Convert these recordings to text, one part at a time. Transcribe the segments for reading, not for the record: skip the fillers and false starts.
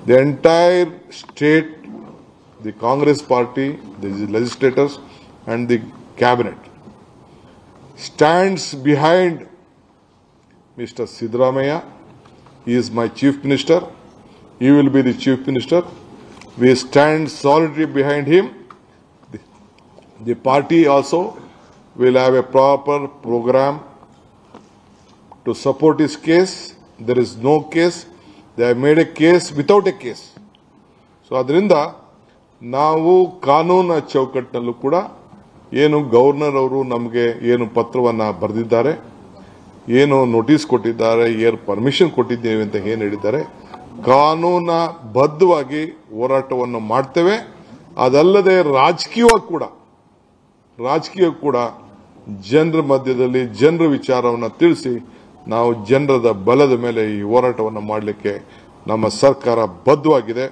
The entire state, the Congress party, the legislators and the cabinet stands behind Mr. Siddaramaiah. He is my chief minister. He will be the chief minister. We stand solidly behind him. The party also will have a proper program to support his case. There is no case. They have made a case without a case. So ಅದರಿಂದ ನಾವು ಕಾನೂನಿನ ಚೌಕಟ್ಟಿನಲ್ಲೂ ಕೂಡ ಏನು governor ಅವರು ನಮಗೆ ಏನು ಪತ್ರವನ್ನು ಬರೆದಿದ್ದಾರೆ, ಏನು ನೋಟಿಸ್ ಕೊಟ್ಟಿದ್ದಾರೆ, ಏನು ಪರ್ಮಿಷನ್ ಕೊಟ್ಟಿದ್ದೇವೆ ಅಂತ ಏನು ಹೇಳಿದ್ದಾರೆ, ಕಾನೂನ ಬದ್ಧವಾಗಿ ಹೋರಾಟವನ್ನು ಮಾಡ್ತೇವೆ. ಅದಲ್ಲದೆ ರಾಜಕೀಯ ಕೂಡ ಜನರ ಮಧ್ಯದಲ್ಲಿ ಜನರ ವಿಚಾರವನ್ನು ತಿಳಿಸಿ ನಾವು ಜನರದ ಬಲದ ಮೇಲೆ ಈ ಹೋರಾಟವನ್ನು ಮಾಡಲಿಕ್ಕೆ ನಮ್ಮ ಸರ್ಕಾರ ಬದ್ಧವಾಗಿದೆ.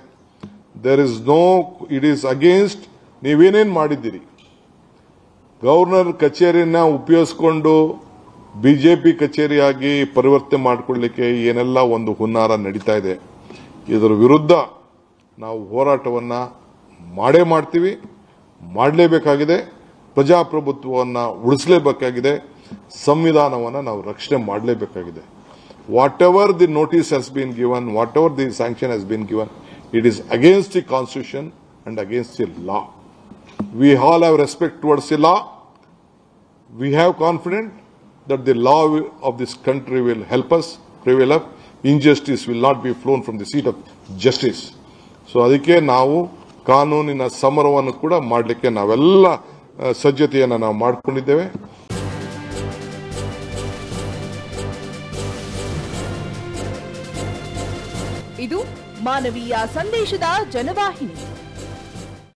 ಇಟ್ ಈಸ್ ಅಗೇನ್ಸ್ಟ್ ನೀವೇನೇನು ಮಾಡಿದ್ದೀರಿ. ಗವರ್ನರ್ ಕಚೇರಿನ ಉಪಯೋಗಿಸಿಕೊಂಡು ಬಿಜೆಪಿ ಕಚೇರಿಯಾಗಿ ಪರಿವರ್ತನೆ ಮಾಡಿಕೊಳ್ಳಲಿಕ್ಕೆ ಏನೆಲ್ಲ ಒಂದು ಹುನ್ನಾರ ನಡೀತಾ ಇದೆ. ಇದರ ವಿರುದ್ಧ ನಾವು ಹೋರಾಟವನ್ನು ಮಾಡ್ತೀವಿ, ಮಾಡಲೇಬೇಕಾಗಿದೆ. ಪ್ರಜಾಪ್ರಭುತ್ವವನ್ನು ಉಳಿಸಲೇಬೇಕಾಗಿದೆ. ಸಂವಿಧಾನವನ್ನು ನಾವು ರಕ್ಷಣೆ ಮಾಡಲೇಬೇಕಾಗಿದೆ. Whatever the notice has been given, whatever the sanction has been given, it is against the constitution and against the law. We all have respect towards the law. We have confidence that the law of this country will help us prevail up. Injustice will not be flown from the seat of justice. So ಅದಕ್ಕೆ ನಾವು ಕಾನೂನಿನ ಸಮರವನ್ನು ಕೂಡ ಮಾಡಲಿಕ್ಕೆ ನಾವೆಲ್ಲ ಸಜ್ಜತೆಯನ್ನು ನಾವು ಮಾಡಿಕೊಂಡಿದ್ದೇವೆ. ಇದು ಮಾನವೀಯ ಸಂದೇಶದ ಜನವಾಹಿನಿ.